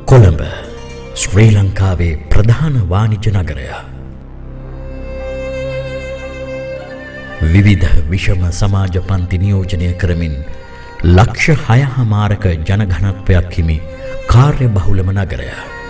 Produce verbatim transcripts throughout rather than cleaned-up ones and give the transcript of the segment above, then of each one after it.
කොළඹ ශ්‍රී ලංකාවේ ප්‍රධාන වාණිජ නගරය. විවිධ විෂම සමාජ පන්ති නියෝජනය කරමින් ලක්ෂ හයමාරක ජනඝනත්වයක් හිමි කාර්ය බහුලම නගරය.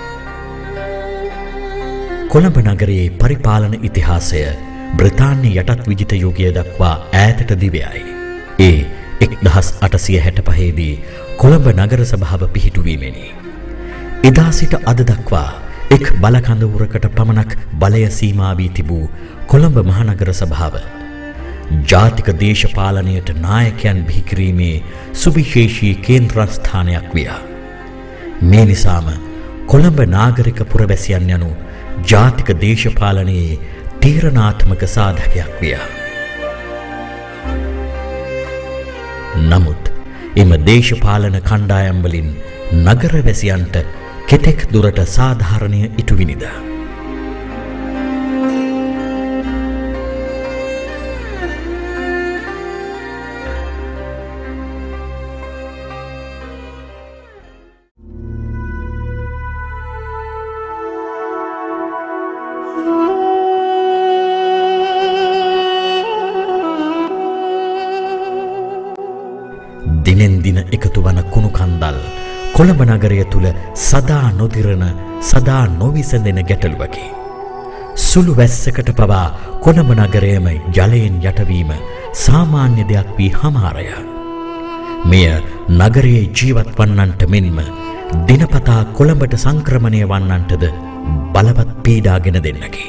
කොළඹ නගරයේ පරිපාලන ඉතිහාසය බ්‍රිතාන්‍ය යටත් විජිත යුගය දක්වා ඈතට දිවයයි. ඒ එක්දහස් අටසිය හැටපහේ දී කොළඹ නගර සභාව පිහිටුවීමෙනි. එදා සිට අද දක්වා එක් බලකඳවුරකට පමණක් බලය සීමා වී තිබූ කොළඹ මහනගර සභාව ජාතික දේශපාලනයට නායකයන් බිහි කිරීමේ සුවිශේෂී කේන්ද්‍රස්ථානයක් විය. මේ නිසාම කොළඹ නාගරික පුරවැසියන් යනු ජාතික දේශපාලනයේ තීරණාත්මක සාධකයක් විය. නමුත් එම දේශපාලන කණ්ඩායම් වලින් නගරවැසියන්ට කෙතෙක් දුරට සාධාරණය ඉටු විනිද? දිනෙන් දින එකතු වන කුණු කන්දල් කොළඹ නගරය තුල සදා නොදිරන සදා නොවිසඳෙන ගැටලුවකි. සුළු වැස්සකට පවා කොළඹ නගරයම ජලයෙන් යටවීම සාමාන්‍ය දෙයක් වී හමාරය. මෙය නගරයේ ජීවත් වන්නන්ට මෙන්ම දිනපතා කොළඹට සංක්‍රමණය වන්නන්ටද බලවත් පීඩාගෙන දෙන්නකි.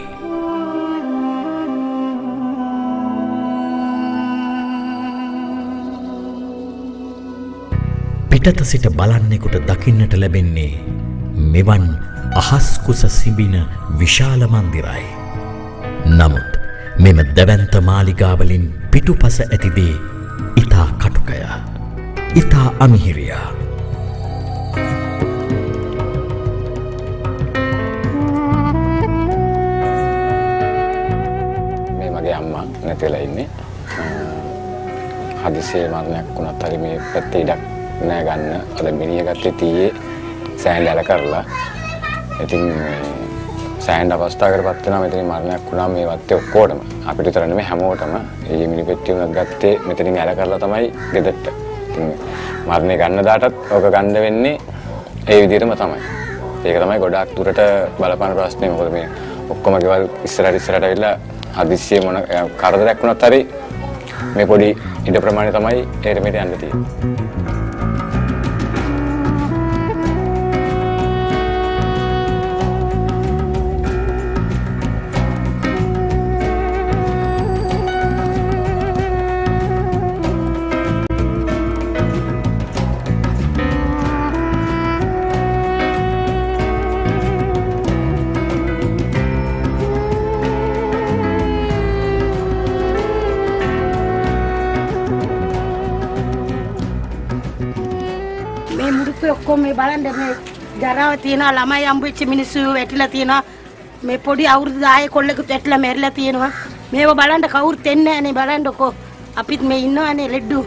පිටත සිට බලන්නෙකුට දකින්නට ලැබෙන්නේ මෙවන් අහස් කුස සිඹින විශාල මන්දිරයි. නමුත් මෙම දැවැන්ත මාලිගාවලින් පිටුපස ඇති දේ ඊතා කටුකය, ඊතා අමිහිරිය. මේ මගේ අම්මා නැතිලා ඉන්නේ. හදිසියේ මරණයක් වුණත් හරි මේ පැත්තේ ඉඩක් නෑ ගන්න. අද මිනිහ ගත්තේ තීයේ සෑහෙන දැල කරලා. ඉතින් සෑහෙන අවස්ථාවකටපත් වෙනවා මෙතනින් මරණයක් වුණා මේ වත්තේ ඔක්කොටම. අපිට විතර නෙමෙයි හැමෝටම. ඒ මිනි පෙට්ටිය උනත් ගත්තේ මෙතනින් ඇල කරලා තමයි ගෙදරට. ඉතින් මරණේ ගන්න දාටත් ඕක ගන්න වෙන්නේ ඒ විදිහටම තමයි. ඒක තමයි ගොඩාක් දුරට බලපාන ප්‍රශ්නේ. මොකද මේ ඔක්කොම ගෙවල් ඉස්සරහට ඉස්සරහට ඇවිල්ලා හදිස්සියේ මොන කරදරයක් වුණත් හරි මේ පොඩි ඉඩ ප්‍රමාණය තමයි ඒකට මෙට යන්න තියෙන්නේ. ඔක්කොම මේ බලන්න මේ ජරාව තියෙනවා, ළමයි අම්බුච්ච මිනිස්සු වැටිලා තියෙනවා, මේ පොඩි අවුරුදු දහය කොල්ලෙකුත් වැටිලා මැරිලා තියෙනවා. මේව බලන්න කවුරුත් එන්නේ නැහනේ. බලන්නකෝ අපිත් මේ ඉන්නවනේ ලෙඩ්ඩු.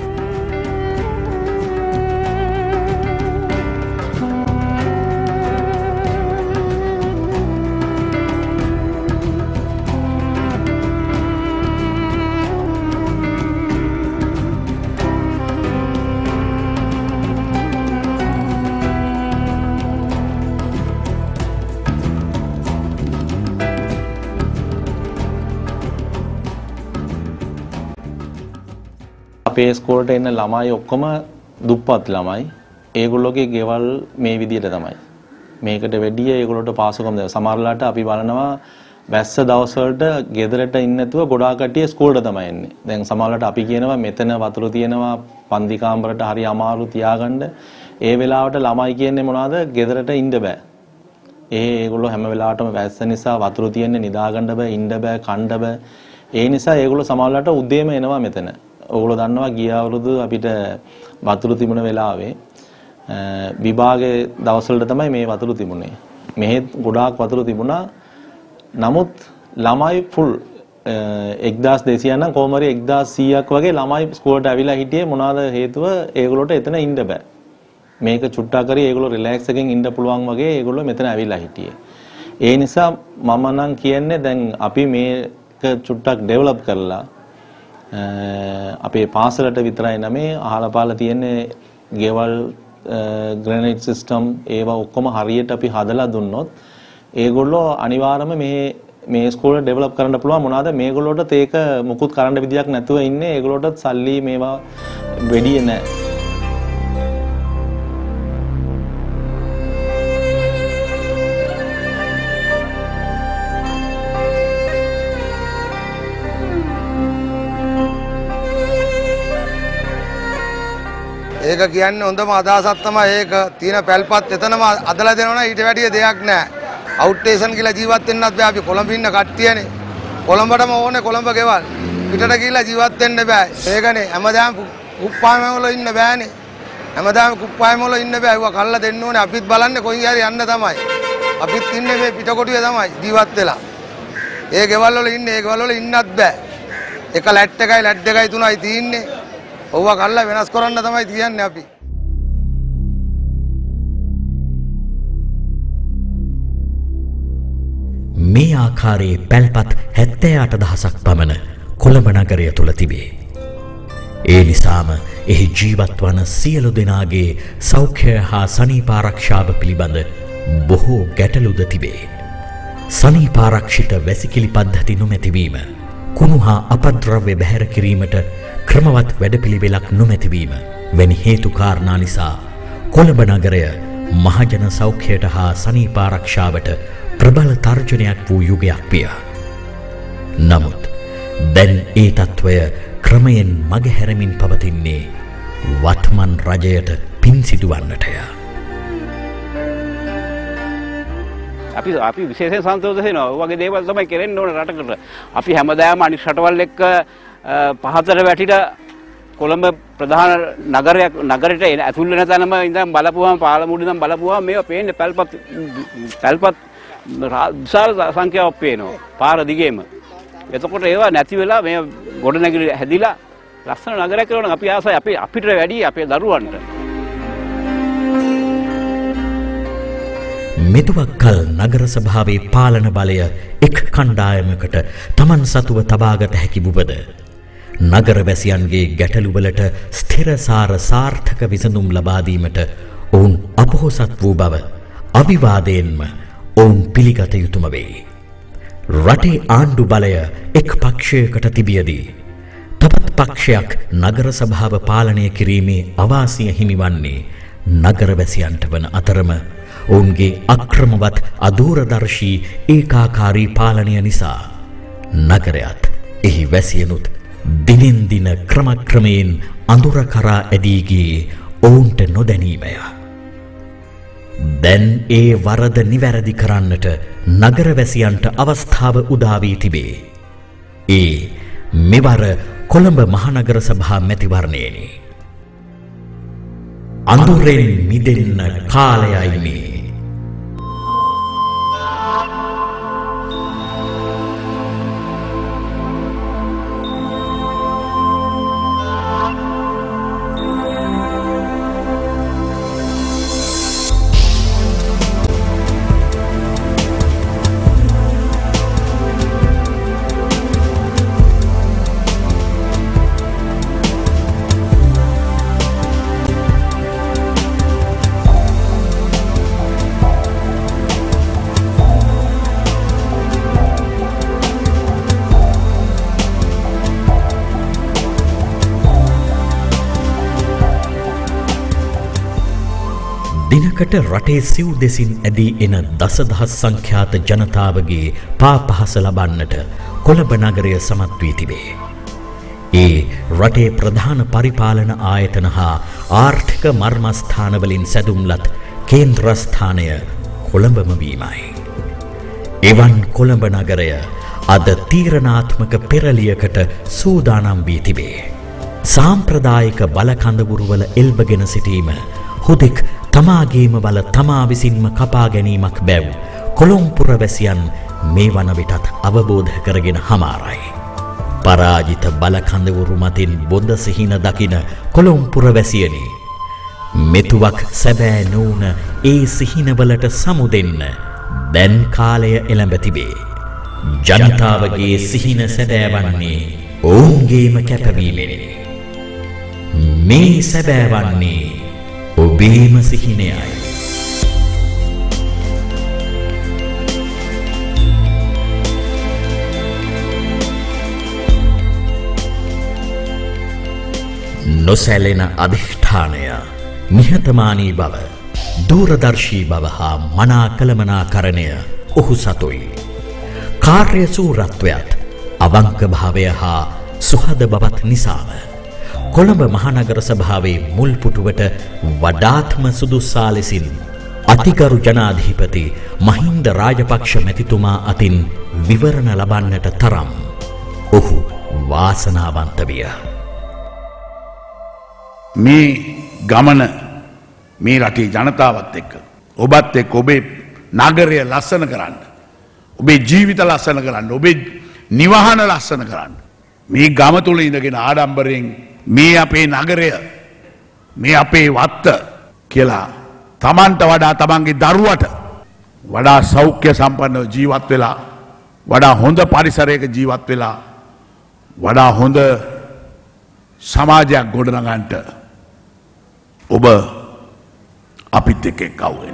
අපේ ස්කෝලට එන ළමයි ඔක්කොම දුප්පත් ළමයි. ඒගොල්ලෝගේ ගෙවල් මේ විදිහට තමයි. මේකට වැඩිය ඒගොල්ලෝට පාසුකම් දෙනවා. සමහරලාට අපි බලනවා වැස්ස දවස් වලට ගෙදරට ඉන්නේ නැතුව ගොඩාක් කට්ටිය ස්කෝලට තමයි එන්නේ. දැන් සමහරලාට අපි කියනවා මෙතන වතුර තියෙනවා පන්ති කාමරයට හරි අමාරු තියාගන්න. ඒ වෙලාවට ළමයි කියන්නේ මොනවද? ගෙදරට ඉන්න බෑ. ඒ ඒගොල්ලෝ හැම වෙලාවටම වැස්ස නිසා වතුර තියෙන්නේ නිදාගන්න බෑ, ඉන්න බෑ, කන්න බෑ. ඒ නිසා ඒගොල්ලෝ සමහරලාට උදේම එනවා මෙතන. ඔයගොල්ලෝ දන්නවා ගිය අවුරුදු අපිට වතුර තිබුණ වෙලාවේ විභාගයේ දවස්වලට තමයි මේ වතුර තිබුණේ. මෙහෙත් ගොඩාක් වතුර තිබුණා. නමුත් ළමයි ෆුල් එක්දාස් දෙසිය නම් කොහොම හරි එක්දාස් සීයක් වගේ ළමයි ස්කෝලට ඇවිල්ලා හිටියේ. මොනවාද හේතුව? ඒගොල්ලෝට එතන ඉන්න බෑ. මේක චුට්ටා කරේ ඒගොල්ලෝ රිලැක්ස් එකෙන් ඉන්න පුළුවන් වගේ ඒගොල්ලෝ මෙතන ඇවිල්ලා හිටියේ. ඒ නිසා මම නම් කියන්නේ දැන් අපි මේක චුට්ටක් ඩෙවලොප් කරලා අපේ පාසලට විතරයි නෙමේ අහලා පාලා තියෙන්නේ ගෙවල් ග්‍රැනයිට් සිස්ටම් ඒවා ඔක්කොම හරියට අපි හදලා දුන්නොත් ඒගොල්ලෝ අනිවාර්යයෙන්ම මේ මේ ස්කූල් ඩෙවලොප් කරන්න පුළුවන්. මොනවාද මේගොල්ලෝට ඒක මුකුත් කරන්න විදියක් නැතුව ඉන්නේ. ඒගොල්ලෝට සල්ලි මේවා වෙඩි නැහැ. ඒක කියන්නේ හොඳම අදහසක් තමයි ඒක තියෙන පැල්පත් එතනම අදලා දෙනවනේ ඊට වැඩිය දෙයක් නැහැ. අවුට්ටේෂන් කියලා ජීවත් වෙන්නත් බෑ. අපි කොළඹ ඉන්න කට්ටියනේ. කොළඹටම ඕනේ කොළඹ ගෙවල්. පිටට ගිහිල්ලා ජීවත් වෙන්න බෑ. ඒකනේ හැමදාම කුප්පායම වල ඉන්න බෑනේ. හැමදාම කුප්පායම වල ඉන්න බෑ. ඒවා කල්ලා දෙන්න ඕනේ. අපිත් බලන්නේ කොයි හරි යන්න තමයි. අපිත් ඉන්නේ මේ පිටකොටුවේ තමයි ජීවත් වෙලා. ඒ ගෙවල් වල ඉන්නේ. ඒ ගෙවල් වල ඉන්නත් බෑ. එක ලැට් එකයි ලැට් දෙකයි තුනයි තියෙන්නේ. ඔව්වා කල්ලා වෙනස් කරන්න තමයි කියන්නේ අපි. මේ ආකාරයේ පැල්පත් හැත්තෑ අට දහසක් පමණ කොළඹ නගරය තුළ තිබේ. ඒ නිසාම එහි ජීවත් වන සියලු දෙනාගේ සෞඛ්‍ය හා සනීපාරක්ෂාව පිළිබඳ බොහෝ ගැටලුද තිබේ. සනීපාරක්ෂිත වැසිකිලි පද්ධති නොමැතිවීම, කුණු හා අපද්‍රව්‍ය බැහැර කිරීමට ක්‍රමවත් වැඩපිළිවෙලක් නොමැතිවීම වැනි හේතු කාරණා නිසා කොළඹ නගරය මහජන සෞඛ්‍යයට හා සනීපාරක්ෂාවට ප්‍රබල තර්ජනයක් වූ යුගයක් විය. නමුත් දැන් ඒ තත්ත්වය ක්‍රමයෙන් මගහැරමින් පවතින්නේ වත්මන් රජයට පින් සිදුවන්නටය. අපි අපි විශේෂයෙන් සන්තෝෂ වෙනවා. ඔය වගේ දේවල් තමයි කරෙන්න ඕන රටකට. අපි හැමදාම අනිත් රටවල් එක්ක පහතට වැටිලා කොළඹ ප්‍රධාන නගරයක් නගරයට ඇතුල් වෙන තැනම ඉඳන් බලපුවාම පාලමුඩ ඉඳන් බලපුවාම මේවා පේන්නේ පැල්පත් පැල්පත් විශාල සංඛ්‍යාවක් පේනවා පාර දිගේම. එතකොට ඒවා නැති වෙලා මේ ගොඩනැගිලි හැදිලා ලස්සන නගරයක් කරනවා. අපි ආසයි අපි අපිට වැඩි අපේ දරුවන්ට. මෙතුවක් කල නගර සභාවේ පාලන බලය එක් කණ්ඩායමකට තමන් සතුව තබාගත හැකි වුවද නගර වැසියන්ගේ ගැටලුවලට ස්ථිරසාර සාර්ථක විසඳුම් ලබා දීමට ඔවුන් අපොහොසත් වූ බව අවිවාදයෙන්ම ඔවුන් පිළිගත යුතුම වේ. රටේ ආණ්ඩු බලය එක් පක්ෂයකට තිබියදී තවත් පක්ෂයක් නගර සභාව පාලනය කිරීමේ අවාසිය හිමිවන්නේ නගර වැසියන්ට වන අතරම ඔවුන්ගේ අක්‍රමවත් අදූරදර්ශී ඒකාකාරී පාලනය නිසා නගරයත් එහි වැසියනුත් දිනෙන් දින ක්‍රමක්‍රමයෙන් අඳුර කරා ඇදී ගියේ ඔවුන්ට නොදැනීමය. දැන් ඒ වරද නිවැරදි කරන්නට නගරවැසියන්ට අවස්ථාව උදා වී තිබේ. ඒ මෙවර කොළඹ මහනගර සභා මැතිවරණයේදී අඳුරෙන් මිදෙන්න කාලයයි මේ. දිනකට රටේ සිව් දෙසින් ඇදී එන දසදහස් සංඛ්‍යාත ජනතාවගේ පාපහස ලබන්නට කොළඹ නගරය සමත් වී තිබේ. ඒ රටේ ප්‍රධාන පරිපාලන ආයතන හා ආර්ථික මර්මස්ථානවලින් සැදුම්ලත් කේන්ද්‍රස්ථානය කොළඹම වීමයි. එවන් කොළඹ නගරය අද තීරණාත්මක පෙරලියකට සූදානම් වී තිබේ. සාම්ප්‍රදායික බලකඳවුරුවල එල්බගෙන සිටීම හුදෙක් තමාගේම බල තමා විසින්ම කපා ගැනීමක් බැව් කොළොම්පුර වැසියන් මේ වන විටත් අවබෝධ කරගෙන හමාරයි. පරාජිත බලකඳවුරු මතින් බොඳ සිහින දකින කොළොම්පුර වැසියනි, මෙතුවක් සැබෑ නොවුන ඒ සිහිනවලට සමුදෙන්න දැන් කාලය එළඹ තිබේ. ජනතාවගේ සිහින සැබෑවන්නේ ඔවුන්ගේම කැපවීමෙනි. මේ සැබෑවන්නේ ඔබේම සිහිනයයි. නොසැලෙන අධිෂ්ඨානය, නිහතමානී බව, දූරදර්ශී බව හා මනා කළමනාකරණය ඔහු සතුයි. කාර්ය සූරත්වයත් අවංක භාවය හා සුහද බවත් නිසාම කොළඹ මහනගර සභාවේ මුල් පුටුවට වඩාත්ම සුදුස්සා ලෙසින් අතිගරු ජනාධිපති මහින්ද රාජපක්ෂ මැතිතුමා අතින් විවරණ ලබන්නට තරම් ඔහු වාසනාවන්ත විය. මේ ගමන මේ රටේ ජනතාවත් එක්ක ඔබත් එක්ක ඔබේ නගරය ලස්සන කරන්න, ඔබේ ජීවිත ලස්සන කරන්න, ඔබේ නිවහන ලස්සන කරන්න, මේ ගම තුල ඉඳගෙන ආඩම්බරයෙන් මේ අපේ නගරය, මේ අපේ වත්ත කියලා තමන්ට වඩා තමන්ගේ දරුවට වඩා සෞඛ්‍ය සම්පන්නව ජීවත් වෙලා, වඩා හොඳ පරිසරයක ජීවත් වෙලා, වඩා හොඳ සමාජයක් ගොඩනගන්නට ඔබ අපිත් එක්ක එක්කව වෙන්න.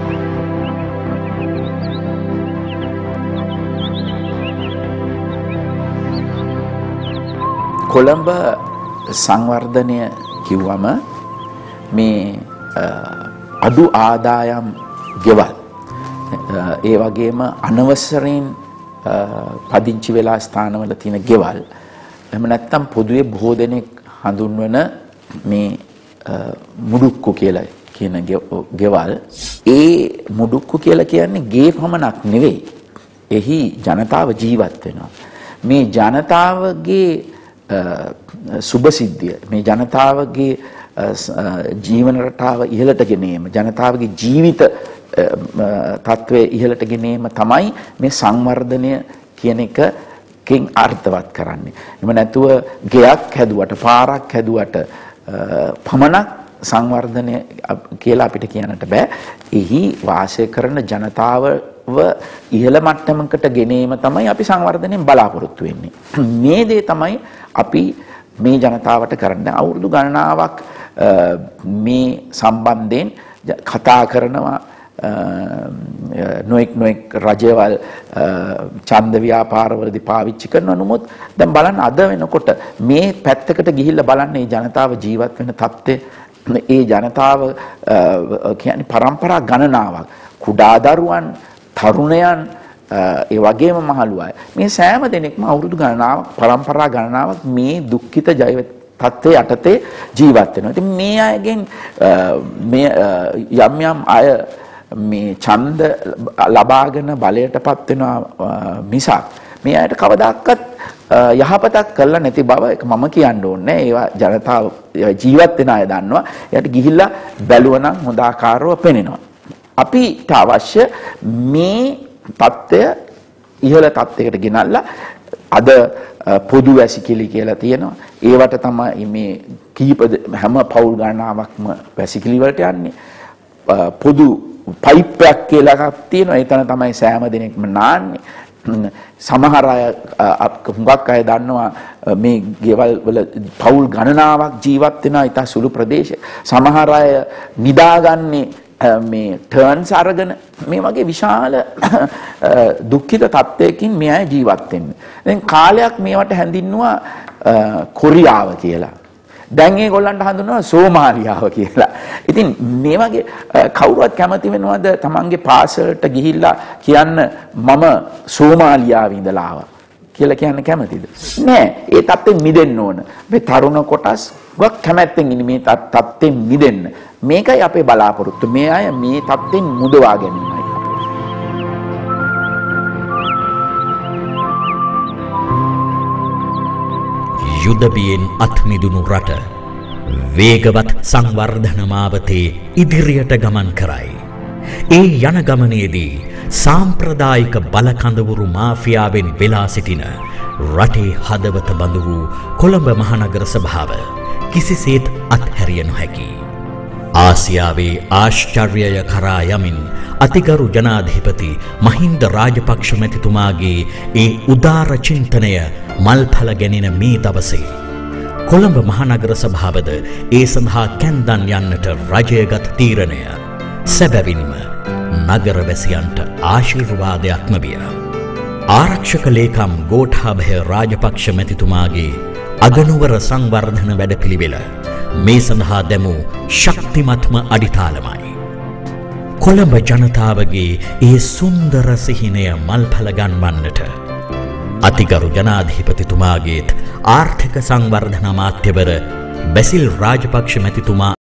කොළඹ සංවර්ධනය කිව්වම මේ අඩු ආදායම් ගෙවල්, ඒ වගේම අනවසරයෙන් පදිංචි වෙලා ස්ථානවල තියෙන ගෙවල්, එහෙම නැත්නම් පොදුවේ බොහෝ දෙනෙක් හඳුන්වන මේ මුඩුක්කු කියලා කියන ගෙවල්, ඒ මුඩුක්කු කියලා කියන්නේ ගේ පමණක් නෙවෙයි. එහි ජනතාව ජීවත් වෙනවා. මේ ජනතාවගේ සුභසිද්ධිය, මේ ජනතාවගේ ජීවන රටාව ඉහළට ගෙනීම, ජනතාවගේ ජීවිත තත්ත්වය ඉහළට ගෙනීම තමයි මේ සංවර්ධනය කියන එක කින් අර්ථවත් කරන්නේ. එම නැතුව ගෙයක් හැදුවට, පාරක් හැදුවට පමණක් සංවර්ධනය කියලා අපිට කියන්නට බෑ. එහි වාසය කරන ජනතාවව ඉහළ මට්ටමකට ගෙනීම තමයි අපි සංවර්ධනයෙන් බලාපොරොත්තු වෙන්නේ. මේ දේ තමයි අපි මේ ජනතාවට කරන්න අවුරුදු ගණනාවක් මේ සම්බන්ධයෙන් කතා කරනවා. නොෙක් නොෙක් රජවල් ඡන්ද ව්‍යාපාරවලදී පාවිච්චි කරනවා. නමුත් දැන් බලන්න අද වෙනකොට මේ පැත්තකට ගිහිල්ලා බලන්න මේ ජනතාව ජීවත් වෙන තත්ත්වය, ඒ ජනතාව කියන්නේ පරම්පරා ගණනාවක්, කුඩා දරුවන්, තරුණයන්, ඒ වගේම මහලු අය, මේ සෑම දෙනෙක්ම අවුරුදු ගණනාවක්, පරම්පරා ගණනාවක් මේ දුක්ඛිත ජීවිත තත්ත්වයේ යටතේ ජීවත් වෙනවා. ඉතින් මේ අයගෙන් මේ යම් යම් අය මේ ඡන්ද ලබාගෙන බලයටපත් වෙනවා මිසක් මේ අයට කවදාකවත් යහපතක් කළා නැති බව එක මම කියන්න ඕනේ. ඒවා ජනතාව ජීවත් වෙන අය දන්නවා. එයාට ගිහිල්ලා බැලුවනම් හොඳ ආකාරව පෙනෙනවා. අපිට අවශ්‍ය මේ தත්ත්වය ඉහළ තත්ත්වයකට ගෙනල්ලා අද පොදු වැසිකිලි කියලා තියෙනවා. ඒවට තමයි මේ කීප හැම පවුල් ගණනාවක්ම වැසිකිලි වලට යන්නේ. පොදු පයිප්යක් කියලා එකක් තියෙනවා. ඒතන තමයි සෑම දිනෙකම නාන්නේ. සමහර අය හුඟක් අය දන්නවා මේ ගෙවල් වල පවුල් ගණනාවක් ජීවත් වෙනවා ඊට සුළු ප්‍රදේශ. සමහර අය නිදාගන්නේ මේ ටර්න්ස් අරගෙන. මේ වගේ විශාල දුක්ඛිත තත්ත්වයකින් මේ අය ජීවත් වෙන්නේ. දැන් කාලයක් මේවට හැඳින්නුවා කොරියාව කියලා. දැන් ඒගොල්ලන්ට හඳුන්වනවා සෝමාලියාව කියලා. ඉතින් මේ වගේ කවුරුවත් කැමති වෙනවද තමන්ගේ පාසලට ගිහිල්ලා කියන්න මම සෝමාලියාවේ ඉඳලා ආවා කියලා කියන්න කැමතිද? නෑ. ඒ තත්ත්වෙන් මිදෙන්න ඕන. මේ තරුණ කොටස් වක් කැමැත්තෙන් ඉන්නේ මේ තත්ත්වෙන් මිදෙන්න. මේකයි අපේ බලාපොරොත්තු. මේ අය මේ තත්ත්වෙන් මුදවා ගැනීමයි. යුදබියෙන් අත්මිදුණු රට වේගවත් සංවර්ධන මාවතේ ඉදිරියට ගමන් කරයි. ඒ යන ගමනේදී සාම්ප්‍රදායික බලකඳවුරු මාෆියාවෙන් වෙලා සිටින රටේ හදවත බඳු වූ කොළඹ මහනගර සභාව කිසිසේත් අත්හැරිය නොහැකි. ආසියාවේ ආශ්චර්යය කරා යමින් අතිගරු ජනාධිපති මහින්ද රාජපක්ෂ මැතිතුමාගේ ඒ උදාර චින්තනය මල්ඵල ගැනෙන මේ දවසේ කොළඹ මහනගර සභාවද ඒ සඳහා කැන්දන් යන්නට රජයගත් තීරණය සැබවින්ම නගරවැසියන්ට ආශිර්වාදයක්ම විය. ආරක්ෂක ලේකම් ගෝඨාභය රාජපක්ෂ මැතිතුමාගේ අගනුවර සංවර්ධන වැඩපිළිවෙල මේ සඳහා දැමූ ශක්තිමත්ම අඩිතාලමයි. කොළඹ ජනතාවගේ ඒ සුන්දර සිහිනය මල්ඵල ගන්වන්නට අතිගරු ජනාධිපතිතුමාගේත් ආර්ථික සංවර්ධන අමාත්‍යවර බැසිල් රාජපක්ෂ මැතිතුමා